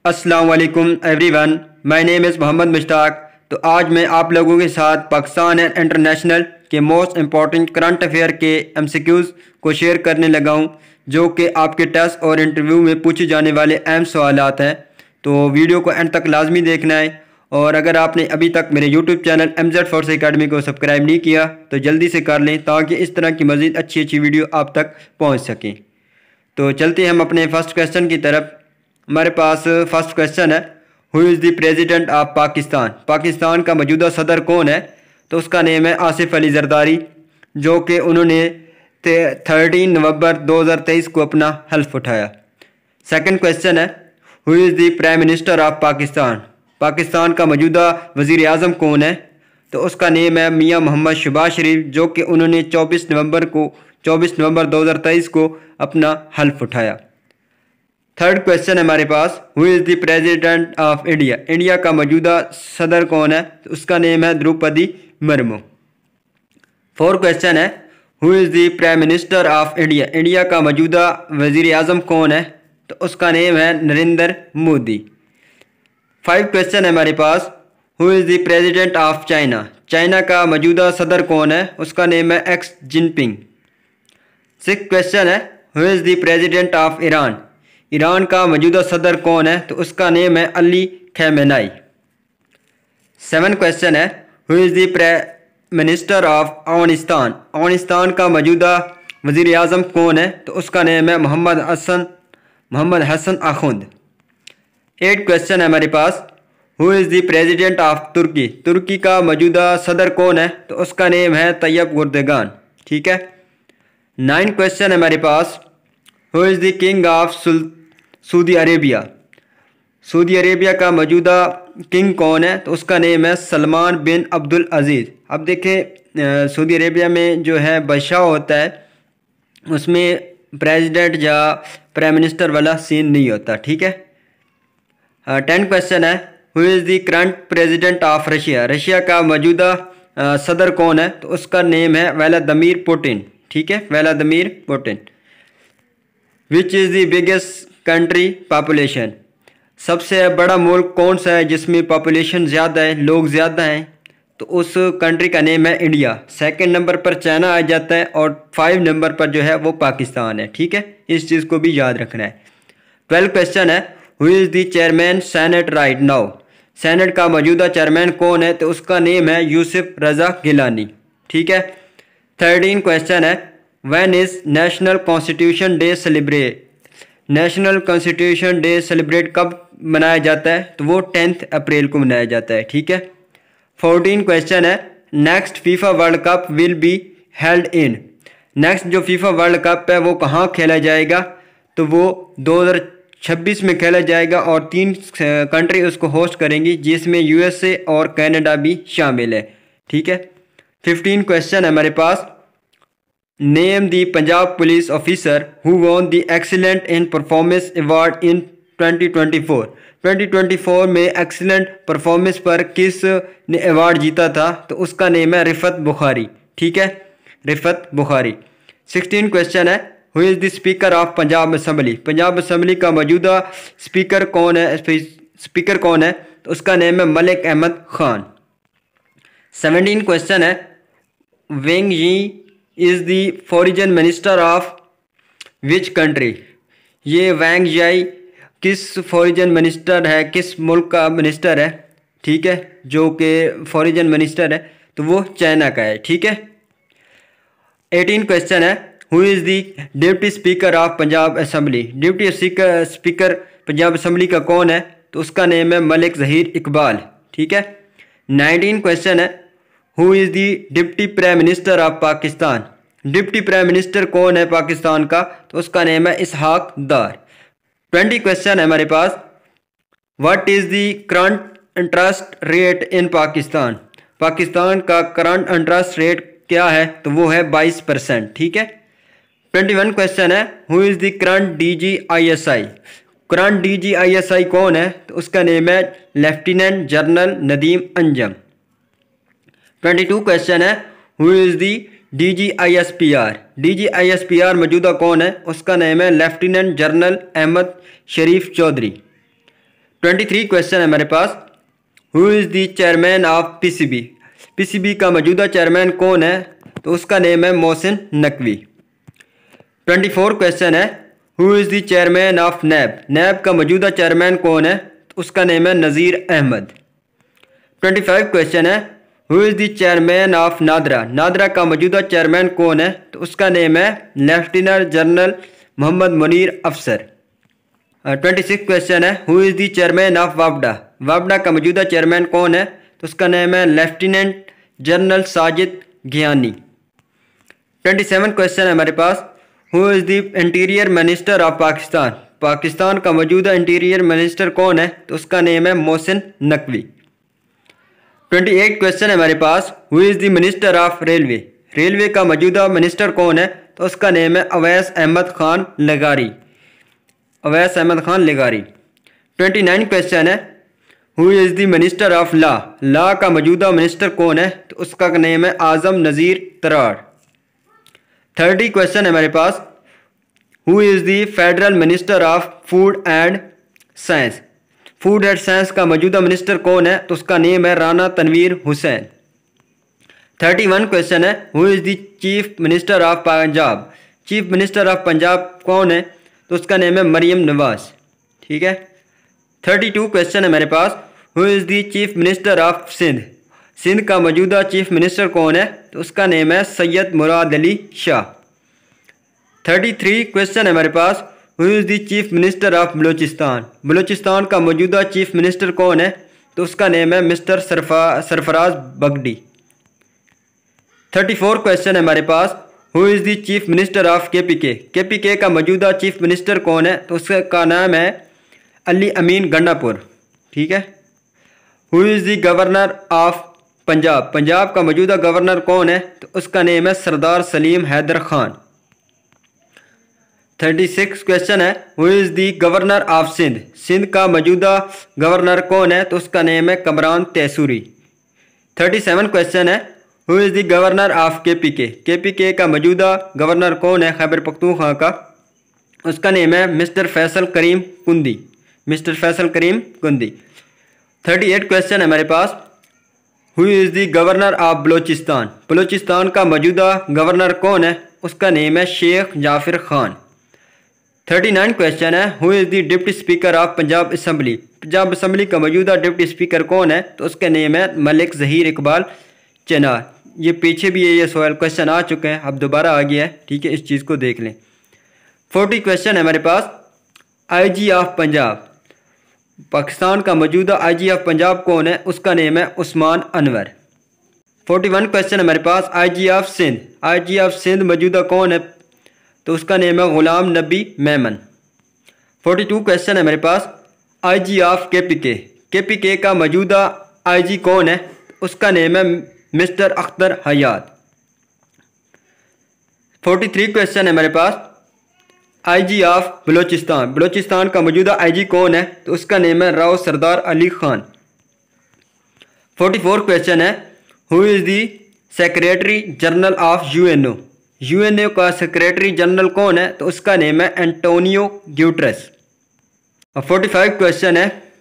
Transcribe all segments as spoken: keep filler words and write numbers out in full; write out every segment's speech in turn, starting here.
अस्सलाम वालेकुम everyone, my name is Mohammad Mushtaq. तो आज मैं आप लोगों के साथ पाकिस्तान एंड इंटरनेशनल के मोस्ट इम्पॉर्टेंट करंट अफेयर के एमसीक्यूज़ को शेयर करने लगा हूँ, जो कि आपके टेस्ट और इंटरव्यू में पूछे जाने वाले अहम सवालात हैं। तो वीडियो को एंड तक लाजमी देखना है, और अगर आपने अभी तक मेरे YouTube channel M Z force academy को सब्सक्राइब नहीं किया तो जल्दी से कर लें, ताकि इस तरह की मज़ीद अच्छी अच्छी वीडियो आप तक पहुँच सकें। तो चलते हैं हम अपने फर्स्ट क्वेश्चन की तरफ। हमारे पास फर्स्ट क्वेश्चन है, who is the president of Pakistan. Pakistan का मौजूदा सदर कौन है? तो उसका नेम है आसिफ अली जरदारी, जो कि उन्होंने थर्टीन नवंबर दो हज़ार तेईस को अपना हल्फ उठाया। सेकंड क्वेश्चन है, who is the prime minister of Pakistan. Pakistan का मौजूदा वज़ीर आज़म कौन है? तो उसका नेम है मियाँ मोहम्मद शहबाज शरीफ, जो कि उन्होंने चौबीस नवंबर को चौबीस नवंबर दो हज़ार तेईस को अपना हल्फ उठाया। थर्ड क्वेश्चन है हमारे पास, who is the president of India. India का मौजूदा सदर कौन है? तो उसका नेम है द्रौपदी मुर्मू। फोर्थ क्वेश्चन है, who is the prime minister of India. India का मौजूदा वज़ीर आज़म कौन है? तो उसका नेम है नरेंद्र मोदी। फाइव क्वेश्चन है हमारे पास, who is the president of China. China का मौजूदा सदर कौन है? उसका नेम है एक्स जिनपिंग। सिक्स क्वेश्चन है, who is the president of Iran. Iran का मौजूदा सदर कौन है? तो उसका नेम है अली खमेनी। सेवन क्वेश्चन है, who is the prime minister of Afghanistan. Afghanistan का मौजूदा वज़ीर आज़म कौन है? तो उसका नेम है मोहम्मद हसन मोहम्मद हसन आखुंद। एट क्वेश्चन है हमारे पास, who is the president of Turkey. Turkey का मौजूदा सदर कौन है? तो उसका नेम है तैयब एर्दोगान। ठीक है। नाइन क्वेश्चन है हमारे पास, who is the king of Saudi Arabia. Saudi Arabia का मौजूदा किंग कौन है? तो उसका नेम है सलमान बिन अब्दुल अजीज़। अब देखें, सऊदी अरेबिया में जो है बादशाह होता है, उसमें प्रेसिडेंट या प्राइम मिनिस्टर वाला सीन नहीं होता। ठीक है। टेन क्वेश्चन है, who is the current president of Russia. Russia का मौजूदा सदर कौन है? तो उसका नेम है व्लादिमीर पुतिन। ठीक है, Vladimir Putin. Which is the biggest country population. सबसे बड़ा मुल्क कौन सा है जिसमें पॉपुलेशन ज़्यादा है, लोग ज़्यादा हैं? तो उस कंट्री का नेम है इंडिया। सेकंड नंबर पर चाइना आ जाता है, और फाइव नंबर पर जो है वो पाकिस्तान है। ठीक है, इस चीज़ को भी याद रखना है। ट्वेल्व क्वेश्चन है, who is the chairman senate right now. Senate का मौजूदा चेयरमैन कौन है? तो उसका नेम है यूसुफ रजा गिलानी। ठीक है। थर्टीन क्वेश्चन है, when is national constitution day celebrate. National constitution day celebrate कब मनाया जाता है? तो वो टेंथ अप्रैल को मनाया जाता है। ठीक है। फोर्टीन क्वेश्चन है, next FIFA world cup will be held in. Next जो फीफा वर्ल्ड कप है वो कहाँ खेला जाएगा? तो वो दो हज़ार छब्बीस में खेला जाएगा, और तीन कंट्री उसको होस्ट करेंगी, जिसमें यूएसए और कनाडा भी शामिल है। ठीक है। फिफ्टीन क्वेश्चन है हमारे पास, name the Punjab police officer who won the excellent in performance award in twenty twenty four. Twenty twenty four में एक्सीलेंट परफॉर्मेंस पर किस ने अवार्ड जीता था? तो उसका नेम है रिफत बुखारी। ठीक है, रिफत बुखारी। सिक्सटीन क्वेश्चन है, who is the speaker of Punjab assembly. Punjab assembly का मौजूदा स्पीकर कौन है? स्पीकर कौन है? तो उसका नेम है मलिक अहमद खान। सेवनटीन क्वेश्चन है, Wang Yi is the foreign minister of which country. ये वैंग याई किस फॉरेन मिनिस्टर है, किस मुल्क का मिनिस्टर है? ठीक है, जो कि फॉरेन मिनिस्टर है, तो वो चाइना का है। ठीक है। एटीन क्वेश्चन है, who is the deputy speaker of Punjab assembly. Deputy speaker speaker Punjab assembly का कौन है? तो उसका नेम है मलिक ज़हीर इकबाल। ठीक है। नाइनटीन क्वेश्चन है, who is the deputy prime minister of Pakistan. Deputy prime minister कौन है पाकिस्तान का? तो उसका नेम है इसहाक दार। ट्वेंटी क्वेश्चन है हमारे पास, what is the current interest rate in Pakistan. Pakistan का करंट इंटरेस्ट रेट क्या है? तो वो है बाईस परसेंट। ठीक है। ट्वेंटी वन क्वेश्चन है, who is the current D G I S I. Current D G I S I कौन है? तो उसका नेम है lieutenant general Nadeem Anjum. Twenty two question है, who is the D G I S P R. D G I S P R मौजूदा कौन है? उसका नेम है lieutenant general Ahmed Sharif Chaudhry. Twenty three question है हमारे पास, who is the chairman of PCB. PCB का मौजूदा चेयरमैन कौन है? तो उसका नेम है Mohsin Naqvi. Twenty four question है, who is the chairman of NAB. NAB का मौजूदा चेयरमैन कौन है? तो उसका नेम है Nazir Ahmed. Twenty five question है, who is the chairman of NADRA. NADRA का मौजूदा चेयरमैन कौन है? तो उसका नेम है लेफ्टिनेंट जनरल मोहम्मद मुनीर अफसर। ट्वेंटी सिक्स क्वेश्चन है, who is the chairman of वापडा। वापडा का मौजूदा चेयरमैन कौन है? तो उसका नेम है lieutenant general Sajid घियानी। Twenty seven question है हमारे पास, who is the interior minister of Pakistan. Pakistan का मौजूदा इंटीरियर मिनिस्टर कौन है? तो उसका नेम है Mohsin Naqvi. Twenty eight question है हमारे पास, who is the minister of railway. Railway का मौजूदा मिनिस्टर कौन है? तो उसका नेम है Awais Ahmad Khan लगारी। Awais Ahmad Khan लगारी। Twenty nine question है, who is the minister of law. Law का मौजूदा मिनिस्टर कौन है? तो उसका नेम है आज़म नज़ीर तराड़। थर्टी क्वेश्चन है हमारे पास, who is the federal minister of food and science. Food and science का मौजूदा मिनिस्टर कौन है? तो उसका नेम है Rana Tanveer Hussain. Thirty one question है, who is the chief minister of Punjab. Chief minister of Punjab कौन है? तो उसका नेम है मरियम नवाज। ठीक है। थर्टी टू क्वेश्चन है मेरे पास, who is the chief minister of Sindh. Sindh का मौजूदा चीफ मिनिस्टर कौन है? तो उसका नेम है Syed Murad Ali Shah. Thirty three question है मेरे पास, who is the chief minister of Balochistan. Balochistan का मौजूदा चीफ मिनिस्टर कौन है? तो उसका नेम है मिस्टर सरफा Sarfraz Bugti. Thirty four question है हमारे पास, who is the chief minister of K P K. K P के का मौजूदा चीफ मिनिस्टर कौन है? तो उसका नाम है अली अमीन गंडापुर। ठीक है। Who is the governor of Punjab. Punjab का मौजूदा गवर्नर कौन है? तो उसका नेम है Sardar Saleem Haider Khan. Thirty six question है, who is the governor of Sindh. Sindh का मौजूदा गवर्नर कौन है? तो उसका नेम है Kamran Tessori. Thirty seven question है, who is the governor of K P K. K P के का मौजूदा गवर्नर कौन है खैबर पख्तूनख्वा का? उसका नेम है mister Faisal Karim Kundi. Mister Faisal Karim Kundi. Thirty eight question है हमारे पास, who is the governor of Balochistan. Balochistan का मौजूदा गवर्नर कौन है? उसका नेम है Sheikh Jafar Khan. Thirty nine question है, who is the deputy speaker of Punjab assembly. Punjab assembly का मौजूदा डिप्टी स्पीकर कौन है? तो उसका नेम है मलिक ज़हीर इकबाल चनार। ये पीछे भी ये सवाल क्वेश्चन आ चुके हैं, अब दोबारा आ गया है। ठीक है, इस चीज़ को देख लें। फोर्टी क्वेश्चन है हमारे पास, I G of Punjab. Pakistan का मौजूदा आई जी ऑफ पंजाब कौन है? उसका नेम है Usman Anwar. Forty one question है हमारे पास, I G of Sindh. I G of Sindh मौजूदा कौन है? तो उसका नेम है Ghulam Nabi Memon. Forty two question है मेरे पास, I G of K P K. K P के का मौजूदा आई जी कौन है? उसका नेम है mister Akhtar Hayat. Forty three question है मेरे पास, I G of Balochistan. Balochistan का मौजूदा आई जी कौन है? तो उसका नेम है Rao Sardar Ali Khan. Forty four question है, who is the secretary general of U N O. U N O का सेक्रेटरी जनरल कौन है? तो उसका नेम है Antonio Guterres. Forty five question है,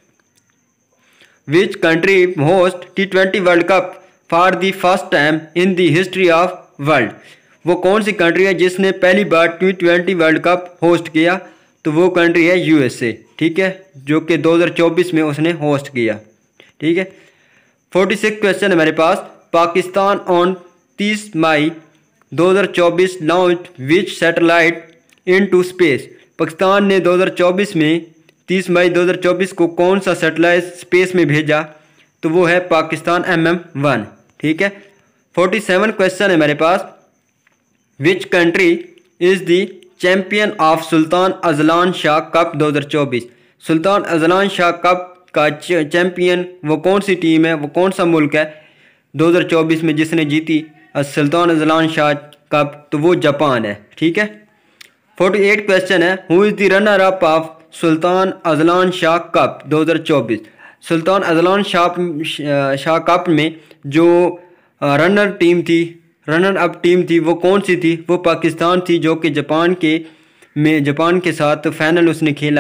which country host T twenty world cup for the first time in the history of world. वो कौन सी कंट्री है जिसने पहली बार T twenty world cup host किया? तो वो कंट्री है यू एस ए। ठीक है, जो कि दो हज़ार चौबीस में उसने होस्ट किया। ठीक है। फोर्टी सिक्स क्वेश्चन है मेरे पास, पाकिस्तान ऑन तीस मई दो हज़ार चौबीस launch which satellite into space. Pakistan ने दो हज़ार चौबीस में तीस मई दो हज़ार चौबीस को कौन सा सैटेलाइट स्पेस में भेजा? तो वो है पाकिस्तान एम एम वन। ठीक है। फोर्टी सेवन क्वेश्चन है मेरे पास, which country is the champion of Sultan Azlan Shah cup दो हज़ार चौबीस। सुल्तान अजलान शाह कप का चैम्पियन वो कौन सी टीम है, वो कौन सा मुल्क है दो हज़ार चौबीस में जिसने जीती सुल्तान अजलान शाह कप? तो वो जापान है। ठीक है। फोर्टी एट क्वेश्चन है, who is the runner up of Sultan Azlan Shah cup दो हज़ार चौबीस। Sultan Azlan Shah Shah cup में जो रनर टीम थी, रनर अप टीम थी, वो कौन सी थी? वो पाकिस्तान थी, जो कि जापान के में जापान के साथ फाइनल उसने खेला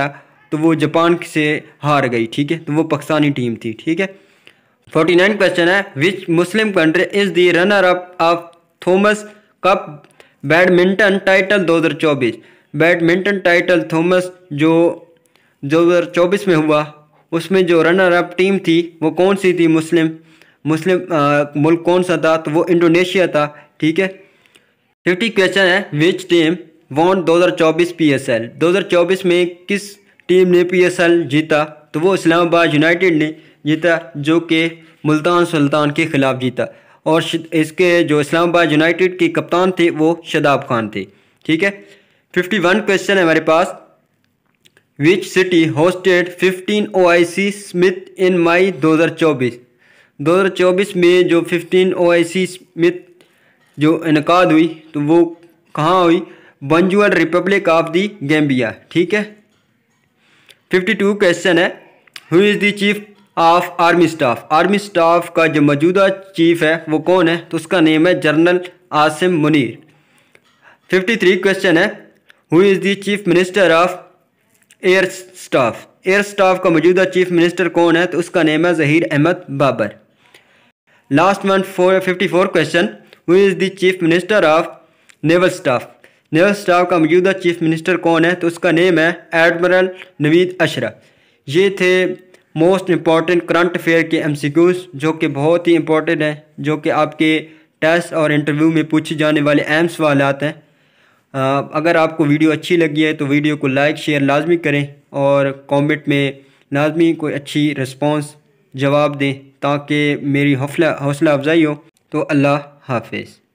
तो वो जापान से हार गई, ठीक है, तो वो पाकिस्तानी टीम थी, ठीक है। फोर्टी नाइन क्वेश्चन है, which Muslim country is the runner up of Thomas cup badminton title दो हज़ार चौबीस। बैडमिंटन टाइटल थॉमस जो दो हज़ार चौबीस में हुआ, उसमें जो रनर अप टीम थी वो कौन सी थी? मुस्लिम मुस्लिम आ, मुल्क कौन सा था? तो वो इंडोनेशिया था, ठीक है। फिफ्टी क्वेश्चन है, विच टीम वॉन दो हज़ार चौबीस पी एस एल। दो हज़ार चौबीस में किस टीम ने पी एस एल जीता? तो वो इस्लामाबाद यूनाइटेड ने जीता, जो कि मुल्तान सुल्तान के ख़िलाफ़ जीता। और इसके जो इस्लामाबाद यूनाइटेड के कप्तान थे वो शादाब खान थे, ठीक है। फिफ्टी वन क्वेश्चन है हमारे पास, which city hosted fifteen O I C summit in May दो हज़ार चौबीस। दो हज़ार चौबीस में जो fifteen O I C Smith जो इनकाद हुई, तो वो कहाँ हुई? Banjul republic of the Gambia, ठीक है। फिफ्टी टू क्वेश्चन है, who is the chief of army staff. Army staff का जो मौजूदा चीफ है वो कौन है? तो उसका नेम है general Asim Munir. Fifty three question है, who is the chief minister of air staff. Air staff का मौजूदा चीफ मिनिस्टर कौन है? तो उसका नेम है Zaheer Ahmad Babar. Last one four fifty four question, who is the chief minister of naval staff. Naval staff का मौजूदा चीफ मिनिस्टर कौन है? तो उसका नेम है एडमिरल नवीद अशरफ। ये थे मोस्ट इम्पॉर्टेंट करंट अफेयर के एम सी क्यूज़, जो कि बहुत ही इंपॉर्टेंट हैं, जो कि आपके टेस्ट और इंटरव्यू में पूछे जाने वाले अहम सवालात हैं। अगर आपको वीडियो अच्छी लगी है तो वीडियो को लाइक शेयर लाजमी करें और कमेंट में लाजमी कोई अच्छी रिस्पांस जवाब दें, ताकि मेरी हौसला हौसला अफजाई हो। तो अल्लाह हाफिज़।